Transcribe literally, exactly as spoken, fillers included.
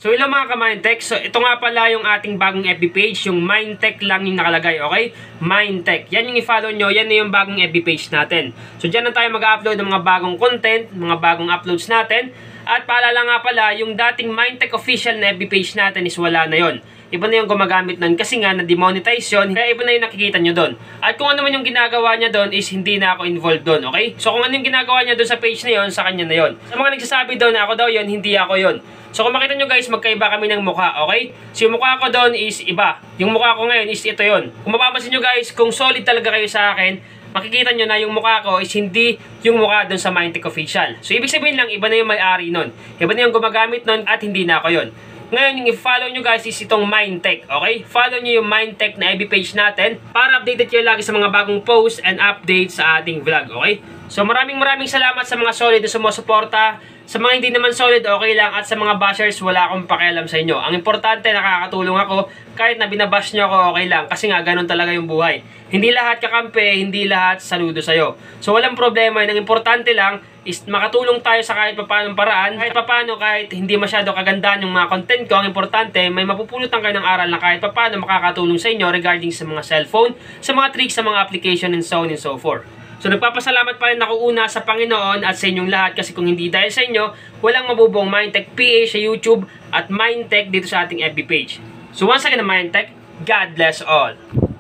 So hello mga ka-Mindtech, so ito nga pala yung ating bagong F B page, yung Mindtech lang yung nakalagay, okay? Mindtech, yan yung i-follow nyo, yan na yung bagong F B page natin. So dyan na tayo mag-upload ng mga bagong content, mga bagong uploads natin. At paalala nga pala, yung dating Mindtech official na F B page natin is wala na yon. Iba na yung gumagamit nun kasi nga na-demonetize yun, kaya iba na yung nakikita nyo doon. At kung ano man yung ginagawa niya doon is hindi na ako involved doon, okay? So kung ano yung ginagawa niya doon sa page na yon, sa kanya na yon. Sa mga nagsasabi doon na ako daw yon, hindi ako yon. So kung makita nyo guys, magkaiba kami ng mukha, okay? So yung mukha ko doon is iba. Yung mukha ko ngayon is ito yon. Kung mapapansin nyo guys, kung solid talaga kayo sa akin, makikita nyo na yung mukha ko is hindi yung mukha doon sa Mindtech official. So ibig sabihin lang, iba na yung may-ari nun. Iba na yung gumagamit nun at hindi na ako yon. Ngayon, yung i-follow nyo guys is itong Mindtech, okay? Follow nyo yung Mindtech na F B page natin para updated kayo lagi sa mga bagong posts and updates sa ating vlog, okay? So maraming maraming salamat sa mga solid na sumusuporta. Sa mga hindi naman solid, okay lang. At sa mga bashers, wala akong pakialam sa inyo. Ang importante, nakakatulong ako. Kahit na binabash nyo ako, okay lang. Kasi nga, ganun talaga yung buhay. Hindi lahat kakampi, hindi lahat saludo sa'yo. So, walang problema. Ang importante lang is makatulong tayo sa kahit papaanong paraan. Kahit papaano, kahit hindi masyado kagandaan yung mga content ko, ang importante, may mapupulutan kayo ng aral na kahit papaano makakatulong sa inyo regarding sa mga cellphone, sa mga tricks, sa mga application, and so on and so forth. So nagpapasalamat pa rin ako una sa Panginoon at sa inyong lahat kasi kung hindi dahil sa inyo, walang mabubuong Mindtech P A sa YouTube at Mindtech dito sa ating F B page. So once again, Mindtech, God bless all.